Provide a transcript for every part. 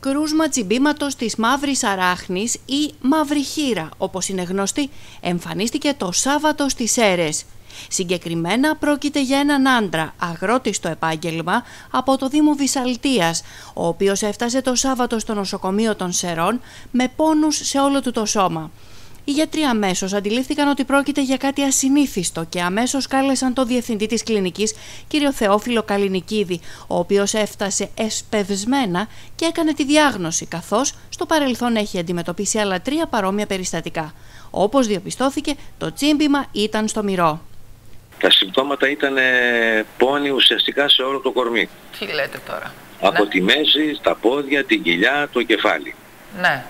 Κρούσμα τσιμπήματος της μαύρης αράχνης ή μαύρη χήρα, όπως είναι γνωστή, εμφανίστηκε το Σάββατο στις Σέρρες. Συγκεκριμένα πρόκειται για έναν άντρα, αγρότη στο επάγγελμα, από το Δήμο Βυσσαλτίας, ο οποίος έφτασε το Σάββατο στο νοσοκομείο των Σερών με πόνους σε όλο του το σώμα. Οι γιατροί αμέσως αντιλήφθηκαν ότι πρόκειται για κάτι ασυνήθιστο και αμέσως κάλεσαν το διευθυντή της κλινικής, κύριο Θεόφιλο Καληνικίδη, ο οποίος έφτασε εσπευσμένα και έκανε τη διάγνωση, καθώς στο παρελθόν έχει αντιμετωπίσει άλλα 3 παρόμοια περιστατικά. Όπως διαπιστώθηκε, το τσίμπημα ήταν στο μυρό. Τα συμπτώματα ήταν πόνοι ουσιαστικά σε όλο το κορμί. Τι λέτε τώρα? Από τη μέση, στα πόδια, την κοιλιά, το κεφάλι. Ναι.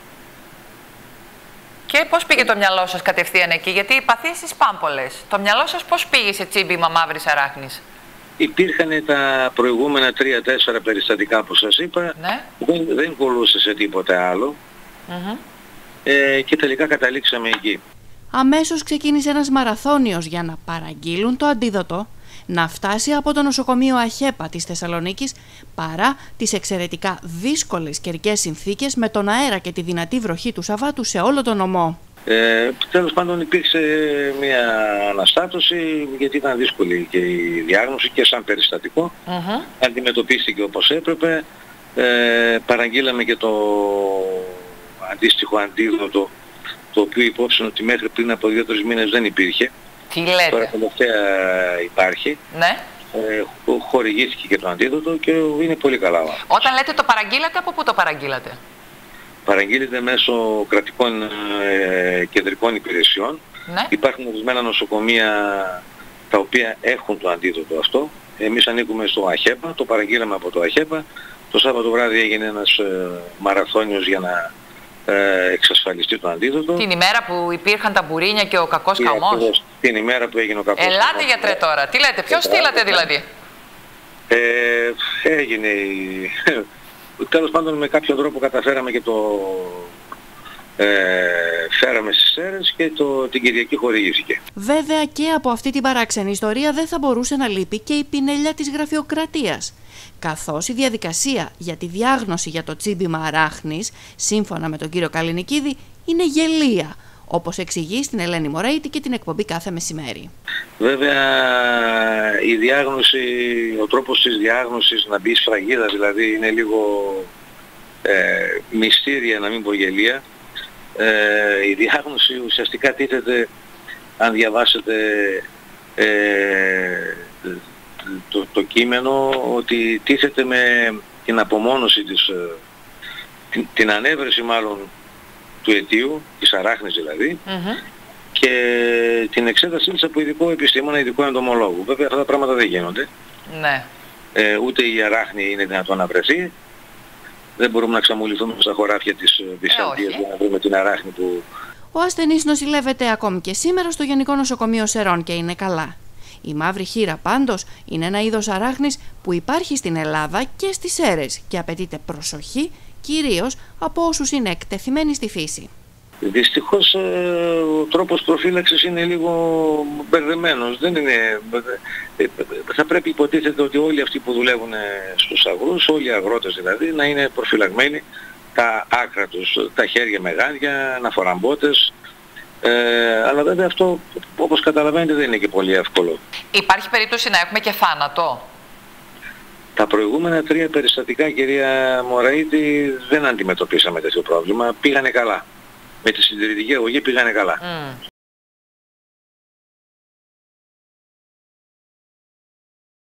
Και πώς πήγε το μυαλό σας κατευθείαν εκεί, γιατί οι παθήσεις πάμπολες. Το μυαλό σας πώς πήγε σε τσίμπημα μαύρης αράχνης? Υπήρχαν τα προηγούμενα 3-4 περιστατικά που σας είπα, Ναι. δεν κολούσε σε τίποτε άλλο και τελικά καταλήξαμε εκεί. Αμέσως ξεκίνησε ένας μαραθώνιος για να παραγγείλουν το αντίδοτο, να φτάσει από το νοσοκομείο Αχέπα της Θεσσαλονίκης, παρά τις εξαιρετικά δύσκολες καιρικές συνθήκες με τον αέρα και τη δυνατή βροχή του Σαββάτου σε όλο τον νομό. Τέλος πάντων υπήρξε μια αναστάτωση, γιατί ήταν δύσκολη και η διάγνωση και σαν περιστατικό. Αντιμετωπίστηκε όπως έπρεπε. Παραγγείλαμε και το αντίστοιχο αντίδοτο, το οποίο υπόψη ότι μέχρι πριν από 2-3 μήνες δεν υπήρχε. Τι λέτε? Τώρα τελευταία υπάρχει. Ναι. Χορηγήθηκε και το αντίδοτο και είναι πολύ καλά. Όταν λέτε το παραγγείλατε, από πού το παραγγείλατε? Παραγγείλεται μέσω κρατικών κεντρικών υπηρεσιών. Ναι. Υπάρχουν ορισμένα νοσοκομεία τα οποία έχουν το αντίδοτο αυτό. Εμείς ανήκουμε στο Αχέπα, το παραγγείλαμε από το Αχέπα. Το Σάββατο βράδυ έγινε ένας μαραθώνιος για να εξασφαλιστεί το αντίδοτο. Την ημέρα που υπήρχαν τα μπουρίνια και ο κακός χαμός. Την ημέρα που έγινε ο κακός χαμός. Ελάτε γιατρέ τώρα, τι λέτε, ποιος στείλατε δηλαδή? Έγινε τέλος πάντων με κάποιο τρόπο καταφέραμε και το φέραμε στις Σέρρες και την Κυριακή χορηγήθηκε. Βέβαια και από αυτή την παράξενη ιστορία δεν θα μπορούσε να λείπει και η πινέλια της γραφειοκρατίας, καθώς η διαδικασία για τη διάγνωση για το τσίμπημα αράχνης, σύμφωνα με τον κύριο Καληνικίδη, είναι γελία, όπως εξηγεί στην Ελένη Μωραίτη και την εκπομπή Κάθε Μεσημέρι. Βέβαια η διάγνωση, ο τρόπος της διάγνωσης, να μπει σφραγίδα δηλαδή, είναι λίγο μυστήρια, να μην πω γελία. Η διάγνωση ουσιαστικά τίθεται, αν διαβάσετε το κείμενο, ότι τίθεται με την απομόνωση την ανέβρεση μάλλον του αιτίου, της αράχνης δηλαδή, και την εξέτασή της από ειδικό επιστήμονα, ειδικό εντομολόγου. Βέβαια αυτά τα πράγματα δεν γίνονται. Ναι. Ούτε η αράχνη είναι δυνατόν να βρεθεί. Δεν μπορούμε να ξαμολυθούμε στα χωράφια της Βυσσαλτίας για να βρούμε την αράχνη που... Ο ασθενής νοσηλεύεται ακόμη και σήμερα στο Γενικό Νοσοκομείο Σερών και είναι καλά. Η μαύρη χήρα πάντως είναι ένα είδος αράχνης που υπάρχει στην Ελλάδα και στις Σέρρες και απαιτείται προσοχή κυρίως από όσους είναι εκτεθειμένοι στη φύση. Δυστυχώς ο τρόπος προφύλαξης είναι λίγο μπερδεμένος. Δεν είναι... Θα πρέπει υποτίθεται ότι όλοι αυτοί που δουλεύουν στους αγρούς, όλοι οι αγρότες δηλαδή, να είναι προφυλαγμένοι τα άκρα τους, τα χέρια με γάντια, να φοράν μπότες. Αλλά βέβαια αυτό, όπως καταλαβαίνετε, δεν είναι και πολύ εύκολο. Υπάρχει περίπτωση να έχουμε και θάνατο? Τα προηγούμενα 3 περιστατικά, κυρία Μωραίτη, δεν αντιμετωπίσαμε τέτοιο πρόβλημα. Πήγανε καλά. Με τη συντηρητική αγωγή πήγανε καλά.